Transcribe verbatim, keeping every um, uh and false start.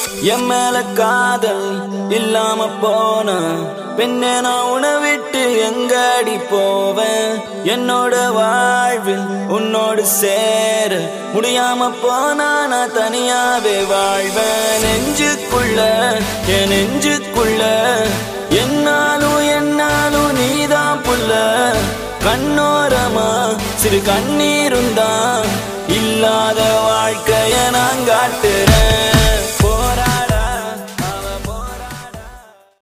என் மேல காதல் இல்லாம போன பெண்ணே நான் உன்னை விட்டு எங்கடி போவேன் என்னோட வாழ்வில் உன்னோடு சேர முடியாம போனா நான் தனியாவே வாழ்வேன் நெஞ்சுக்குள்ள என் நெஞ்சுக்குள்ள என்னாலும் என்னாலும் நீதான் புள்ள கண்ணோரமா சிறு கண்ணீருந்தான் இல்லாத வாழ்க்கைய நான் காட்டுறேன்